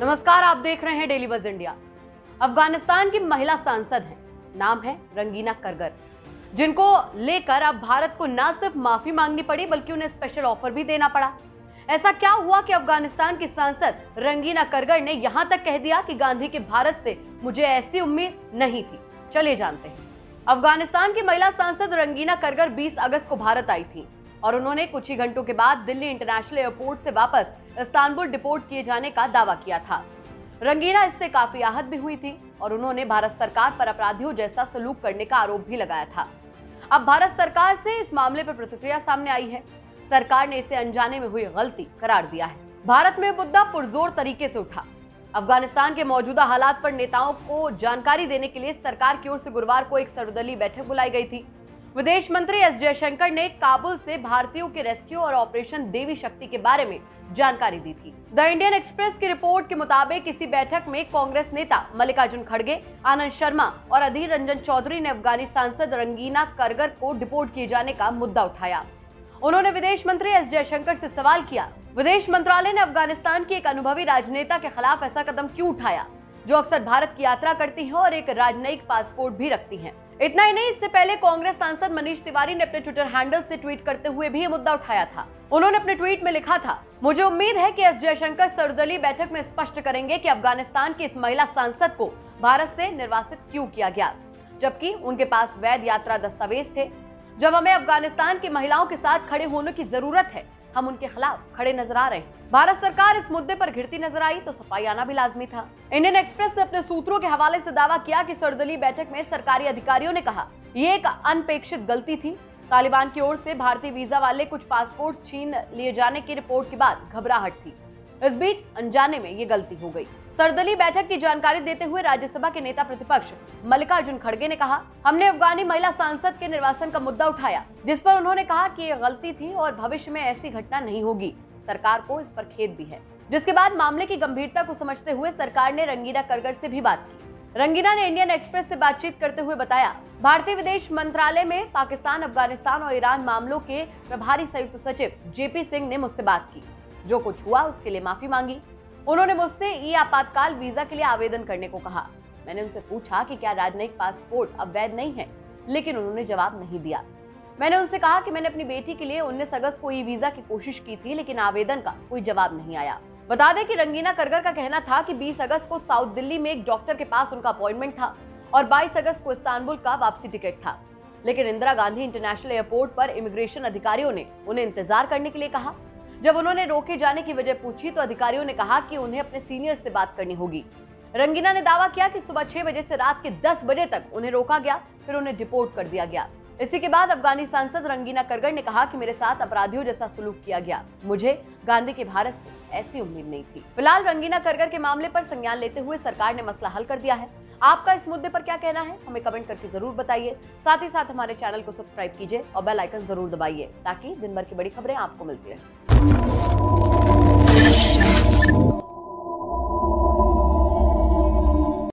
नमस्कार, आप देख रहे हैं डेली बज़ इंडिया। अफगानिस्तान की महिला सांसद हैं, नाम है रंगीना करगर, जिनको लेकर अब भारत को न सिर्फ माफी मांगनी पड़ी बल्कि उन्हें स्पेशल ऑफर भी देना पड़ा। ऐसा क्या हुआ कि अफगानिस्तान की सांसद रंगीना करगर ने यहां तक कह दिया कि गांधी के भारत से मुझे ऐसी उम्मीद नहीं थी। चलिए जानते हैं। अफगानिस्तान की महिला सांसद रंगीना करगर 20 अगस्त को भारत आई थी और उन्होंने कुछ ही घंटों के बाद दिल्ली इंटरनेशनल एयरपोर्ट से वापस इस्तांबुल डिपोर्ट किए जाने का दावा किया था। रंगीना इससे काफी आहत भी हुई थी और उन्होंने भारत सरकार पर अपराधियों जैसा सलूक करने का आरोप भी लगाया था। अब भारत सरकार से इस मामले पर प्रतिक्रिया सामने आई है। सरकार ने इसे अनजाने में हुई गलती करार दिया है। भारत में मुद्दा पुरजोर तरीके से उठा। अफगानिस्तान के मौजूदा हालात पर नेताओं को जानकारी देने के लिए सरकार की ओर से गुरुवार को एक सर्वदलीय बैठक बुलाई गई थी। विदेश मंत्री एस जयशंकर ने काबुल से भारतीयों के रेस्क्यू और ऑपरेशन देवी शक्ति के बारे में जानकारी दी थी। द इंडियन एक्सप्रेस की रिपोर्ट के मुताबिक इसी बैठक में कांग्रेस नेता मल्लिकार्जुन खड़गे, आनंद शर्मा और अधीर रंजन चौधरी ने अफगानी सांसद रंगीना करगर को डिपोर्ट किए जाने का मुद्दा उठाया। उन्होंने विदेश मंत्री एस जयशंकर से सवाल किया, विदेश मंत्रालय ने अफगानिस्तान की एक अनुभवी राजनेता के खिलाफ ऐसा कदम क्यों उठाया, जो अक्सर भारत की यात्रा करती है और एक राजनयिक पासपोर्ट भी रखती हैं। इतना ही नहीं, इससे पहले कांग्रेस सांसद मनीष तिवारी ने अपने ट्विटर हैंडल से ट्वीट करते हुए भी ये मुद्दा उठाया था। उन्होंने अपने ट्वीट में लिखा था, मुझे उम्मीद है कि एस जयशंकर सर्वदलीय बैठक में स्पष्ट करेंगे कि अफगानिस्तान की इस महिला सांसद को भारत से निर्वासित क्यों किया गया, जबकि उनके पास वैध यात्रा दस्तावेज थे। जब हमें अफगानिस्तान की महिलाओं के साथ खड़े होने की जरूरत है, हम उनके खिलाफ खड़े नजर आ रहे हैं। भारत सरकार इस मुद्दे पर घिरती नजर आई तो सफाई आना भी लाजमी था। इंडियन एक्सप्रेस ने अपने सूत्रों के हवाले से दावा किया कि सर्वदलीय बैठक में सरकारी अधिकारियों ने कहा, ये एक अनपेक्षित गलती थी। तालिबान की ओर से भारतीय वीजा वाले कुछ पासपोर्ट छीन लिए जाने की रिपोर्ट के बाद घबराहट थी। इस बीच अनजाने में ये गलती हो गई। सर्वदलीय बैठक की जानकारी देते हुए राज्यसभा के नेता प्रतिपक्ष मल्लिकार्जुन खड़गे ने कहा, हमने अफगानी महिला सांसद के निर्वासन का मुद्दा उठाया, जिस पर उन्होंने कहा कि ये गलती थी और भविष्य में ऐसी घटना नहीं होगी। सरकार को इस पर खेद भी है। जिसके बाद मामले की गंभीरता को समझते हुए सरकार ने रंगीना करगर से भी बात की। रंगीना ने इंडियन एक्सप्रेस से बातचीत करते हुए बताया, भारतीय विदेश मंत्रालय में पाकिस्तान, अफगानिस्तान और ईरान मामलों के प्रभारी संयुक्त सचिव जेपी सिंह ने मुझसे बात की। जो कुछ हुआ उसके लिए माफी मांगी। उन्होंने मुझसे ई आपातकाल वीजा के लिए आवेदन करने को कहा। मैंने उनसे पूछा कि क्या राजनयिक पासपोर्ट अब वैध नहीं है, लेकिन उन्होंने जवाब नहीं दिया। मैंने उनसे कहा कि मैंने अपनी बेटी के लिए 19 अगस्त को ई वीजा की कोशिश की थी, लेकिन आवेदन का कोई जवाब नहीं आया। बता दें कि रंगीना करगर का कहना था कि 20 अगस्त को साउथ दिल्ली में एक डॉक्टर के पास उनका अपॉइंटमेंट था और 22 अगस्त को इस्तांबुल का वापसी टिकट था। लेकिन इंदिरा गांधी इंटरनेशनल एयरपोर्ट पर इमिग्रेशन अधिकारियों ने उन्हें इंतजार करने के लिए कहा। जब उन्होंने रोके जाने की वजह पूछी तो अधिकारियों ने कहा कि उन्हें अपने सीनियर से बात करनी होगी। रंगीना ने दावा किया कि सुबह 6 बजे से रात के 10 बजे तक उन्हें रोका गया, फिर उन्हें डिपोर्ट कर दिया गया। इसी के बाद अफगानी सांसद रंगीना करगर ने कहा कि मेरे साथ अपराधियों जैसा सलूक किया गया, मुझे गांधी के भारत से ऐसी उम्मीद नहीं थी। फिलहाल रंगीना करगर के मामले पर संज्ञान लेते हुए सरकार ने मसला हल कर दिया है। आपका इस मुद्दे पर क्या कहना है, हमें कमेंट करके जरूर बताइए। साथ ही साथ हमारे चैनल को सब्सक्राइब कीजिए और बेल आइकन जरूर दबाइए ताकि दिन भर की बड़ी खबरें आपको मिलती रहे।